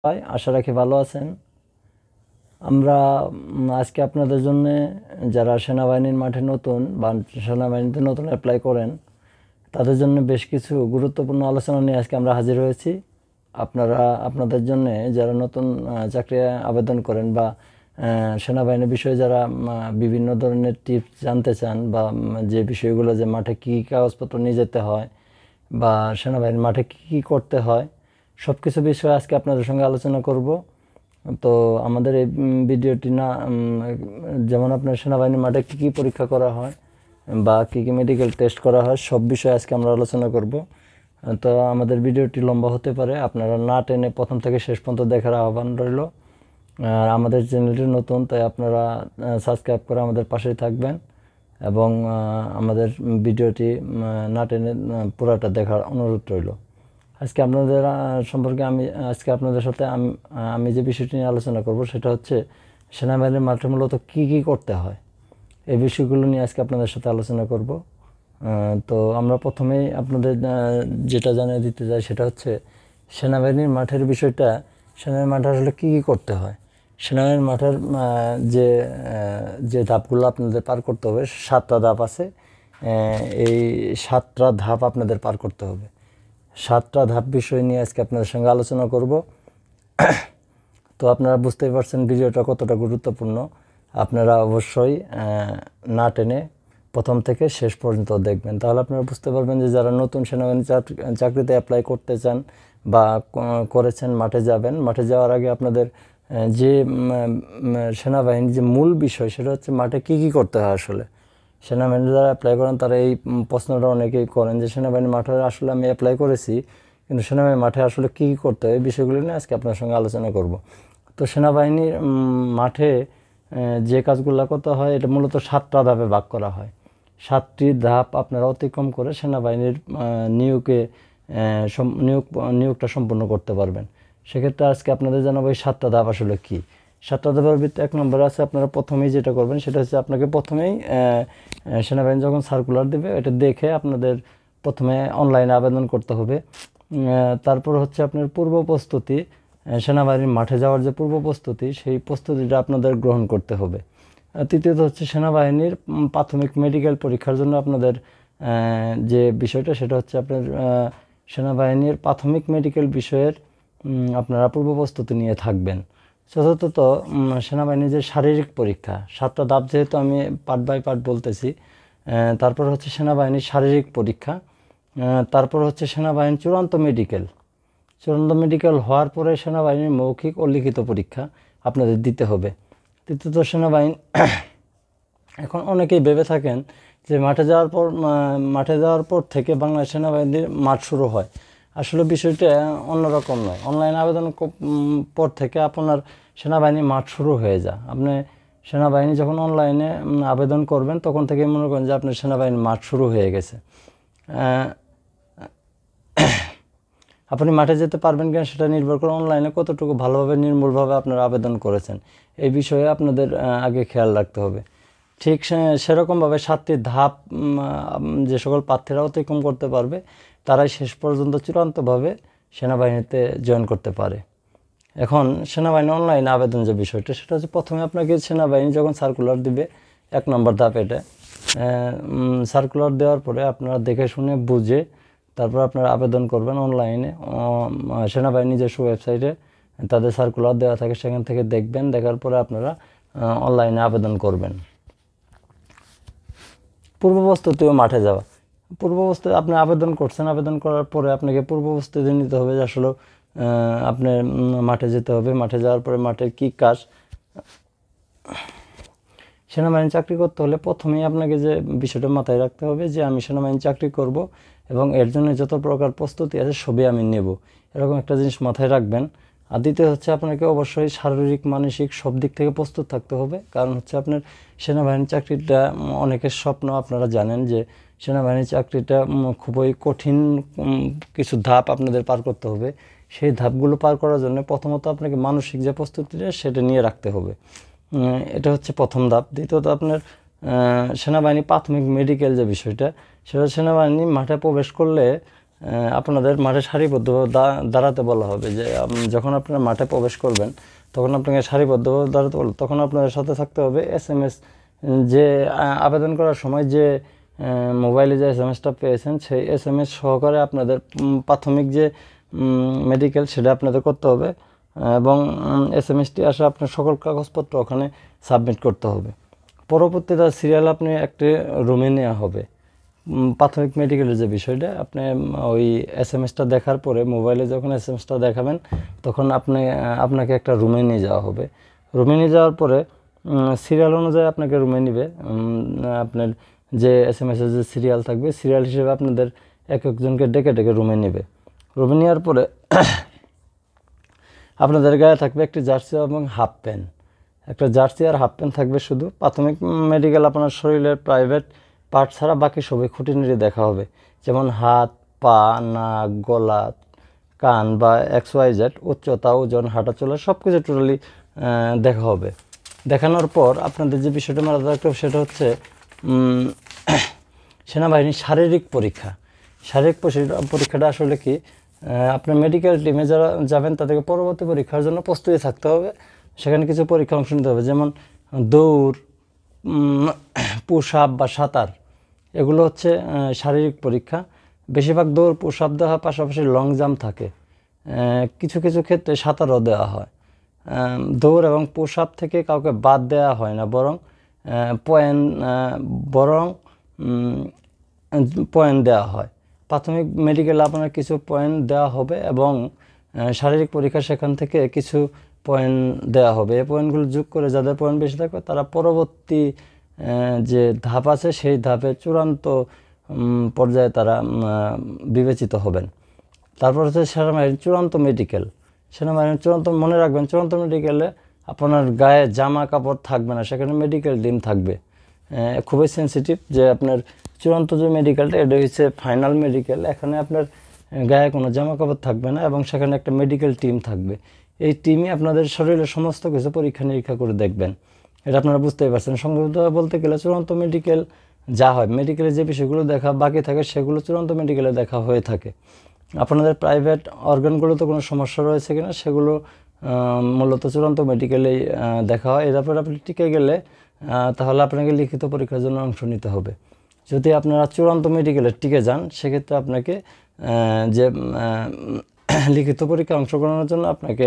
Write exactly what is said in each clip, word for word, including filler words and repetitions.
ভাই আশা রাখি ভালো আছেন। আমরা উম, আজকে আপনাদের জন্য যারা সেনাবাহিনীর মাঠে নতুন বা সেনাবাহিনীতে নতুন অ্যাপ্লাই করেন তাদের জন্য বেশ কিছু গুরুত্বপূর্ণ আলোচনা নিয়ে আজকে আমরা হাজির হয়েছি। আপনারা আপনাদের জন্য যারা নতুন আহ, চাকরি আবেদন করেন বা আহ, সেনাবাহিনীর বিষয়ে যারা উম, বিভিন্ন ধরনের টিপস জানতে চান বা উম, যে বিষয়গুলো যে মাঠে কী কী কাগজপত্র নিয়ে যেতে হয় বা সেনাবাহিনীর মাঠে কী কী করতে হয় সব কিছু বিষয়ে আজকে আপনাদের সঙ্গে আলোচনা করব। তো আমাদের এই উম, ভিডিওটি না উম, যেমন আপনার সেনাবাহিনীর মাঠে কী কী পরীক্ষা করা হয় বা কী কী মেডিকেল টেস্ট করা হয় সব বিষয়ে আজকে আমরা আলোচনা করব। তো আমাদের ভিডিওটি লম্বা হতে পারে, আপনারা না টেনে প্রথম থেকে শেষ পর্যন্ত দেখার আহ্বান রইল। আর আমাদের চ্যানেলটি নতুন, তাই আপনারা সাবস্ক্রাইব করে আমাদের পাশেই থাকবেন এবং আহ, আমাদের ভিডিওটি উম, না টেনে আহ, পুরাটা দেখার অনুরোধ রইল। আজকে আপনাদের আহ, সম্পর্কে আমি আজকে আপনাদের সাথে আমি আমি যে বিষয়টি নিয়ে আলোচনা করব সেটা হচ্ছে সেনাবাহিনীর মাঠে মূলত কী কী করতে হয়, এই বিষয়গুলো নিয়ে আজকে আপনাদের সাথে আলোচনা করব। আহ, তো আমরা প্রথমেই আপনাদের আহ, যেটা জানিয়ে দিতে চাই সেটা হচ্ছে সেনাবাহিনীর মাঠের বিষয়টা। সেনাবাহিনীর মাঠে আসলে কী কী করতে হয়, সেনাবাহিনীর মাঠের আহ, যে আহ, যে ধাপগুলো আপনাদের পার করতে হবে, সাতটা ধাপ আছে। আহ, এই সাতটা ধাপ আপনাদের পার করতে হবে। সাতটা ধাপ বিষয় নিয়ে আজকে আপনাদের সঙ্গে আলোচনা করব। তো আপনারা বুঝতেই পারছেন ভিডিওটা কতটা গুরুত্বপূর্ণ। আপনারা অবশ্যই না টেনে প্রথম থেকে শেষ পর্যন্ত দেখবেন, তাহলে আপনারা বুঝতে পারবেন যে যারা নতুন সেনাবাহিনী চাকরিতে অ্যাপ্লাই করতে চান বা করেছেন, মাঠে যাবেন, মাঠে যাওয়ার আগে আপনাদের যে সেনাবাহিনীর যে মূল বিষয় সেটা হচ্ছে মাঠে কী কী করতে হয়। আসলে সেনাবাহিনী যারা অ্যাপ্লাই করেন তারা এই প্রশ্নটা অনেকেই করেন যে সেনাবাহিনী মাঠে আসলে আমি অ্যাপ্লাই করেছি, কিন্তু সেনাবাহিনী মাঠে আসলে কী কী করতে হয় এই বিষয়গুলো নিয়ে আজকে আপনার সঙ্গে আলোচনা করব। তো সেনাবাহিনীর মাঠে যে কাজগুলো করতে হয় এটা মূলত সাতটা ধাপে ভাগ করা হয়। সাতটি ধাপ আপনারা অতিক্রম করে সেনাবাহিনীর নিয়োগে নিয়োগ নিয়োগটা সম্পূর্ণ করতে পারবেন। সেক্ষেত্রে আজকে আপনাদের জানাবো এই সাতটা ধাপ আসলে কী। সাতটা ধাপের ভিতরে এক নম্বরে আছে, আপনারা প্রথমেই যেটা করবেন সেটা হচ্ছে আপনাকে প্রথমেই সেনাবাহিনী যখন সার্কুলার দেবে এটা দেখে আপনাদের প্রথমে অনলাইনে আবেদন করতে হবে। তারপর হচ্ছে আপনার পূর্ব প্রস্তুতি, সেনাবাহিনীর মাঠে যাওয়ার যে পূর্ব প্রস্তুতি সেই প্রস্তুতিটা আপনাদের গ্রহণ করতে হবে। তৃতীয়ত হচ্ছে সেনাবাহিনীর প্রাথমিক মেডিকেল পরীক্ষার জন্য আপনাদের যে বিষয়টা সেটা হচ্ছে আপনার সেনাবাহিনীর প্রাথমিক মেডিকেল বিষয়ের আপনারা পূর্ব প্রস্তুতি নিয়ে থাকবেন। চতুর্থত সেনাবাহিনীর যে শারীরিক পরীক্ষা, সাতটা ধাপ যেহেতু আমি পার্ট বাই পার্ট বলতেছি। তারপর হচ্ছে সেনাবাহিনীর শারীরিক পরীক্ষা, তারপর হচ্ছে সেনাবাহিনীর চূড়ান্ত মেডিকেল। চূড়ান্ত মেডিকেল হওয়ার পরে সেনাবাহিনীর মৌখিক ও লিখিত পরীক্ষা আপনাদের দিতে হবে। তৃতীয়ত সেনাবাহিনী এখন অনেকেই ভেবে থাকেন যে মাঠে যাওয়ার পর মাঠে যাওয়ার পর থেকে বাংলাদেশ সেনাবাহিনীর মাঠ শুরু হয়। আসলে বিষয়টা অন্যরকম নয়। অনলাইন আবেদন পর থেকে আপনার সেনাবাহিনী মাঠ শুরু হয়ে যায়। আপনি সেনাবাহিনী যখন অনলাইনে আবেদন করবেন তখন থেকে মনে করেন যে আপনার সেনাবাহিনীর মাঠ শুরু হয়ে গেছে। আপনি মাঠে যেতে পারবেন কিনা সেটা নির্ভর করে অনলাইনে কতটুকু ভালোভাবে নির্মূলভাবে আপনারা আবেদন করেছেন এই বিষয়ে আপনাদের আগে খেয়াল রাখতে হবে। ঠিক সেরকমভাবে সাতটি ধাপ যে সকল প্রার্থীরা অতিক্রম করতে পারবে তারাই শেষ পর্যন্ত চূড়ান্তভাবে সেনাবাহিনীতে জয়েন করতে পারে। এখন সেনাবাহিনী অনলাইনে আবেদন যে বিষয়টা সেটা হচ্ছে প্রথমে আপনাকে সেনাবাহিনী যখন সার্কুলার দিবে, এক নম্বর ধাপ এটা। সার্কুলার দেওয়ার পরে আপনারা দেখে শুনে বুঝে তারপর আপনারা আবেদন করবেন অনলাইনে। সেনাবাহিনী নিজস্ব ওয়েবসাইটে তাদের সার্কুলার দেওয়া থাকে, সেখান থেকে দেখবেন, দেখার পরে আপনারা অনলাইনে আবেদন করবেন। পূর্ব প্রস্তুতিও মাঠে যাওয়া, পূর্ব প্রস্তুতি আপনি আবেদন করছেন, আবেদন করার পরে আপনাকে পূর্ব প্রস্তুতি নিতে হবে যে আসলে আপনি মাঠে যেতে হবে। মাঠে যাওয়ার পরে মাঠের কী কাজ, সেনাবাহিনী চাকরি করতে হলে প্রথমেই আপনাকে যে বিষয়টা মাথায় রাখতে হবে যে আমি সেনাবাহিনী চাকরি করব এবং এর জন্য যত প্রকার প্রস্তুতি আছে সবই আমি নেব, এরকম একটা জিনিস মাথায় রাখবেন। আর দ্বিতীয় হচ্ছে আপনাকে অবশ্যই শারীরিক মানসিক সব দিক থেকে প্রস্তুত থাকতে হবে, কারণ হচ্ছে আপনার সেনাবাহিনী চাকরিটা অনেকের স্বপ্ন। আপনারা জানেন যে সেনাবাহিনী চাকরিটা খুবই কঠিন কিছু ধাপ আপনাদের পার করতে হবে। সেই ধাপগুলো পার করার জন্য প্রথমত আপনাকে মানসিক যে প্রস্তুতিটা সেটা নিয়ে রাখতে হবে, এটা হচ্ছে প্রথম ধাপ। দ্বিতীয়ত আপনার সেনাবাহিনী প্রাথমিক মেডিকেল যে বিষয়টা সেটা সেনাবাহিনী মাঠে প্রবেশ করলে আপনাদের মাঠে সারিবদ্ধভাবে দাঁড়াতে বলা হবে, যে যখন আপনারা মাঠে প্রবেশ করবেন তখন আপনাকে সারিবদ্ধভাবে দাঁড়াতে বলবে। তখন আপনাদের সাথে থাকতে হবে এস এম এস, যে আবেদন করার সময় যে মোবাইলে যে এস এম এসটা পেয়েছেন সেই এস এম এস সহকারে আপনাদের প্রাথমিক যে মেডিকেল সেটা আপনাদের করতে হবে, এবং এস এম এসটি আসে আপনার সকল কাগজপত্র ওখানে সাবমিট করতে হবে। পরবর্তীতে সিরিয়াল আপনি একটি রুমে নেওয়া হবে। প্রাথমিক মেডিকেলের যে বিষয়টা, আপনি ওই এস এম এসটা দেখার পরে মোবাইলে যখন এস এম এসটা দেখাবেন তখন আপনি আপনাকে একটা রুমে নিয়ে যাওয়া হবে। রুমে নিয়ে যাওয়ার পরে সিরিয়াল অনুযায়ী আপনাকে রুমে নিবে। আপনার যে এস এম এসের যে সিরিয়াল থাকবে সিরিয়াল হিসেবে আপনাদের এক একজনকে ডেকে ডেকে রুমে নেবে। রুমে নেওয়ার পরে আপনাদের গায়ে থাকবে একটি জার্সি এবং হাফ প্যান্ট, একটা জার্সি আর হাফ প্যান্ট থাকবে শুধু। প্রাথমিক মেডিকেল আপনার শরীরের প্রাইভেট পার্ট ছাড়া বাকি সবই খুঁটিনাটি দেখা হবে, যেমন হাত, পা, নাক, গলা, কান বা এক্স ওয়াই জেড, উচ্চতা, ওজন, হাঁটা চলা সব কিছু টোটালি দেখা হবে। দেখানোর পর আপনাদের যে বিষয়টা মাথায় রাখতে হবে সেটা হচ্ছে সেনাবাহিনীর শারীরিক পরীক্ষা। শারীরিক পরীক্ষাটা আসলে কি, আপনার মেডিকেল টিমে যারা যাবেন তাদেরকে পরবর্তী পরীক্ষার জন্য প্রস্তুতি থাকতে হবে। সেখানে কিছু পরীক্ষা অংশ নিতে হবে, যেমন দৌড়, পুশ আপ বা সাঁতার, এগুলো হচ্ছে শারীরিক পরীক্ষা। বেশিরভাগ দৌড়, পুশ আপ দেওয়া হয়, পাশাপাশি লং জাম্প থাকে, কিছু কিছু ক্ষেত্রে সাঁতারও দেওয়া হয়। দৌড় এবং পুশ আপ থেকে কাউকে বাদ দেওয়া হয় না, বরং পয়েন্ট বরং পয়েন্ট দেওয়া হয়। প্রাথমিক মেডিকেলে আপনার কিছু পয়েন্ট দেওয়া হবে এবং শারীরিক পরীক্ষা সেখান থেকে কিছু পয়েন্ট দেওয়া হবে। এই পয়েন্টগুলো যোগ করে যাদের পয়েন্ট বেশি থাকবে তারা পরবর্তী যে ধাপ আছে সেই ধাপে চূড়ান্ত পর্যায়ে তারা বিবেচিত হবেন। তারপর হচ্ছে সেনাবাহিনীর চূড়ান্ত মেডিকেল। সেনাবাহিনীর চূড়ান্ত, মনে রাখবেন, চূড়ান্ত মেডিকেলে আপনার গায়ে জামা কাপড় থাকবে না, সেখানে মেডিকেল টিম থাকবে। খুবই সেন্সিটিভ যে আপনার চূড়ান্ত যে মেডিকেলটা এটা হচ্ছে ফাইনাল মেডিকেল, এখানে আপনার গায়ে কোনো জামা কাপড় থাকবে না এবং সেখানে একটা মেডিকেল টিম থাকবে। এই টিমই আপনাদের শরীরের সমস্ত কিছু পরীক্ষা নিরীক্ষা করে দেখবেন। এটা আপনারা বুঝতেই পারছেন। সংক্ষিপ্ত বলতে গেলে চূড়ান্ত মেডিকেল যা হয়, মেডিকেলে যে বিষয়গুলো দেখা বাকি থাকে সেগুলো চূড়ান্ত মেডিকেলে দেখা হয়ে থাকে। আপনাদের প্রাইভেট অর্গানগুলোতে কোনো সমস্যা রয়েছে কিনা সেগুলো মূলত চূড়ান্ত মেডিকেলেই দেখা হয়। এর ব্যাপারে আপনি টিকে গেলে তাহলে আপনাকে লিখিত পরীক্ষার জন্য অংশ নিতে হবে। যদি আপনারা চূড়ান্ত মেডিকেলে টিকে যান সেক্ষেত্রে আপনাকে যে লিখিত পরীক্ষায় অংশগ্রহণের জন্য আপনাকে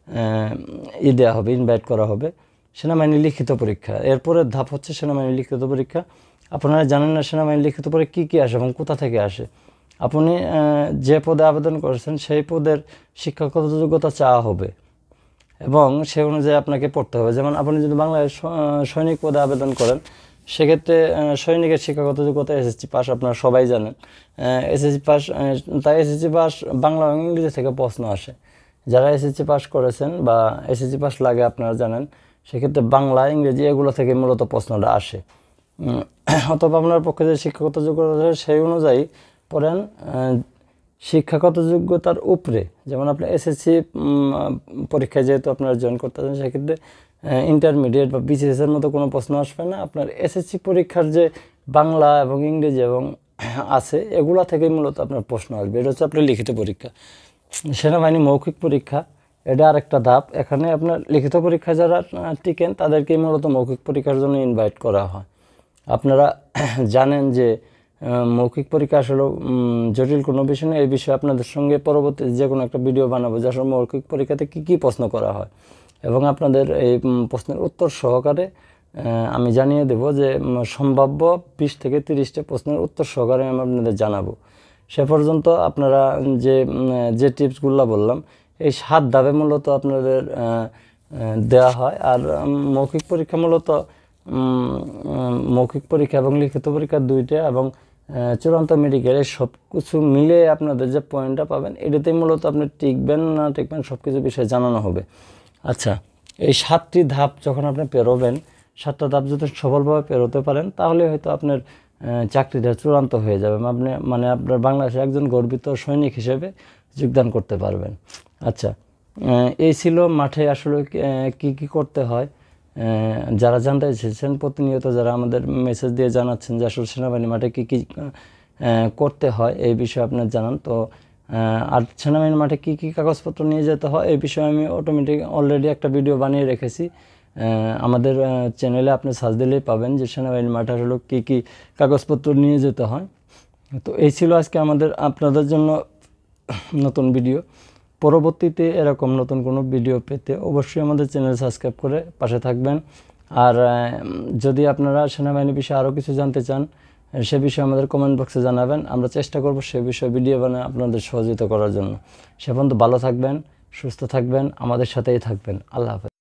ই দেওয়া হবে, ইনভাইট করা হবে সেনাবাহিনীর লিখিত পরীক্ষা। এরপরের ধাপ হচ্ছে সেনাবাহিনীর লিখিত পরীক্ষা। আপনারা জানেন না সেনাবাহিনীর লিখিত পরীক্ষা কী কী আসে এবং কোথা থেকে আসে। আপনি যে পদে আবেদন করেছেন সেই পদের শিক্ষাগত যোগ্যতা চাওয়া হবে এবং সে অনুযায়ী আপনাকে পড়তে হবে। যেমন আপনি যদি বাংলাদেশ সৈনিক পদে আবেদন করেন সেক্ষেত্রে সৈনিকের শিক্ষাগত যোগ্যতা এসএসসি পাস, আপনারা সবাই জানেন। এসএসসি পাস, তাই এসএসসি পাস বাংলা এবং ইংরেজি থেকে প্রশ্ন আসে। যারা এসএসসি পাস করেছেন বা এসএসসি পাস লাগে আপনারা জানেন, সেক্ষেত্রে বাংলা, ইংরেজি এগুলো থেকে মূলত প্রশ্নটা আসে। অথবা আপনার পক্ষে যে শিক্ষাগত যোগ্যতা সেই অনুযায়ী পড়েন। শিক্ষাগত যোগ্যতার উপরে, যেমন আপনি এসএসসি পরীক্ষায় যেহেতু আপনারা জয়েন করতে চান সেক্ষেত্রে ইন্টারমিডিয়েট বা বিসিএসের মতো কোনো প্রশ্ন আসবে না। আপনার এসএসসি পরীক্ষার যে বাংলা এবং ইংরেজি এবং আছে এগুলা থেকেই মূলত আপনার প্রশ্ন আসবে। এটা হচ্ছে আপনার লিখিত পরীক্ষা। সেনাবাহিনী মৌখিক পরীক্ষা, এটা আরেকটা ধাপ। এখানে আপনার লিখিত পরীক্ষা যারা টিকেন তাদেরকেই মূলত মৌখিক পরীক্ষার জন্য ইনভাইট করা হয়। আপনারা জানেন যে মৌখিক পরীক্ষা আসলে জটিল কোনো বিষয় না। এই বিষয়ে আপনাদের সঙ্গে পরবর্তী যে কোনো একটা ভিডিও বানাবো যে আসলে মৌখিক পরীক্ষাতে কী কী প্রশ্ন করা হয় এবং আপনাদের এই প্রশ্নের উত্তর সহকারে আমি জানিয়ে দেব যে সম্ভাব্য বিশ থেকে তিরিশটা প্রশ্নের উত্তর সহকারে আমি আপনাদের জানাবো। সে পর্যন্ত আপনারা যে যে টিপসগুলো বললাম এই সাত ধাপে মূলত আপনাদের দেওয়া হয়। আর মৌখিক পরীক্ষা মূলত মৌখিক পরীক্ষা এবং লিখিত পরীক্ষা দুইটা এবং চূড়ান্ত মেডিকেল সব কিছু মিলে আপনাদের যে পয়েন্টটা পাবেন এটাতেই মূলত আপনি টিকবেন না টিকবেন সব কিছু বিষয়ে জানানো হবে। আচ্ছা, এই সাতটি ধাপ যখন আপনি পেরোবেন, সাতটা ধাপ যদি সফলভাবে পেরোতে পারেন তাহলে হয়তো আপনার চাকরিটা চূড়ান্ত হয়ে যাবে, আপনি মানে আপনার বাংলাদেশে একজন গর্বিত সৈনিক হিসেবে যোগদান করতে পারবেন। আচ্ছা, এই ছিল মাঠে আসলে কি কি করতে হয়। যারা জানতে এসেছেন প্রতিনিয়ত যারা আমাদের মেসেজ দিয়ে জানাচ্ছেন যে আসলে সেনাবাহিনী মাঠে কী কী করতে হয় এই বিষয়ে আপনার জানান। তো আর সেনাবাহিনীর মাঠে কী কী কাগজপত্র নিয়ে যেতে হয় এই বিষয়ে আমি অটোমেটিক অলরেডি একটা ভিডিও বানিয়ে রেখেছি। আমাদের চ্যানেলে আপনি সার্চ দিলেই পাবেন যে সেনাবাহিনীর মাঠে আসলে কী কী কাগজপত্র নিয়ে যেতে হয়। তো এই ছিল আজকে আমাদের আপনাদের জন্য নতুন ভিডিও। পরবর্তীতে এরকম নতুন কোনো ভিডিও পেতে অবশ্যই আমাদের চ্যানেল সাবস্ক্রাইব করে পাশে থাকবেন। আর যদি আপনারা সেনাবাহিনীর বিষয়ে আরও কিছু জানতে চান সে বিষয়ে আমাদের কমেন্ট বক্সে জানাবেন, আমরা চেষ্টা করব সে বিষয়ে ভিডিও বানিয়ে আপনাদের সহযোগিতা করার জন্য। সে পর্যন্ত ভালো থাকবেন, সুস্থ থাকবেন, আমাদের সাথেই থাকবেন। আল্লাহ হাফেজ।